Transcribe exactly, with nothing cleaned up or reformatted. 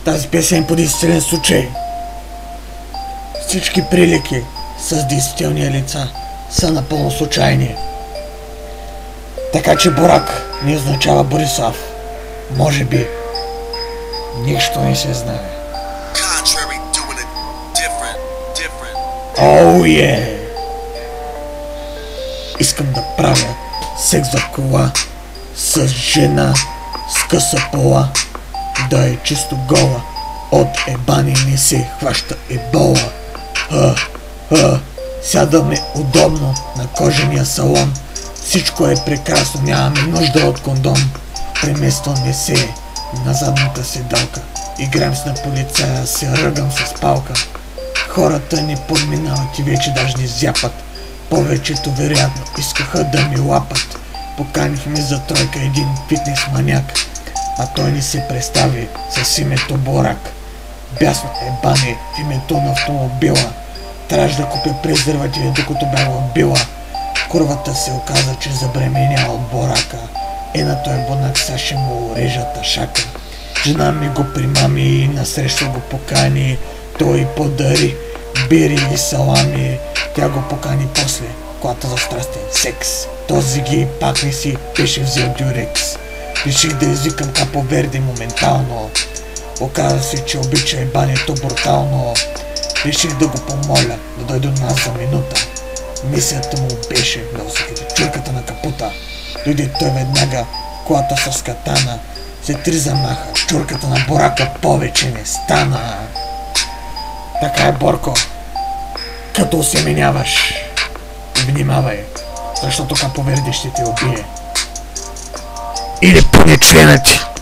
Тази песен по действителен случай. Всички прилики с действителни лица са напълно случайни. Така че Борак не означава Борислав. Може би. Нищо не се знае. Оу, oh, е! Искам да правя секс в кола с жена с къса пола, да е чисто гола, от ебани не се хваща ебола. А, а, сядаме удобно на кожения салон, всичко е прекрасно, нямаме нужда от кондом. Преместваме се на задната седалка, играем с на полицая, се ръгам с палка. Хората ни подминават и вече даже ни зяпат. Повечето вероятно искаха да ми лапат. Поканихме за тройка един фитнес маняк, а той ни се представи с името Борак. Бясно ебане в името на автомобила. Трябваше да купя презервативи, докато бях в била. Курвата се оказа, че забременя от Борака. Е на той бонак са ще му режата шака. Жена ми го примами и насреща го покани. Той подари бири и салами. Тя го покани после колата за страстен секс. Този ги пак не си беше взел дюрекс. Реших да извикам Капо Верде моментално. Оказа се, че обича ебането брутално. Реших да го помоля да дойде до нас за минута. Мисията му беше да усети чурката на капута. Дойде той веднага, колата с катана. За три замаха, чурката на Борака повече не стана. Така е, Борко. Като осеменяваш, внимавай, защото Капо Верде ще те убие. Или поне члена ти.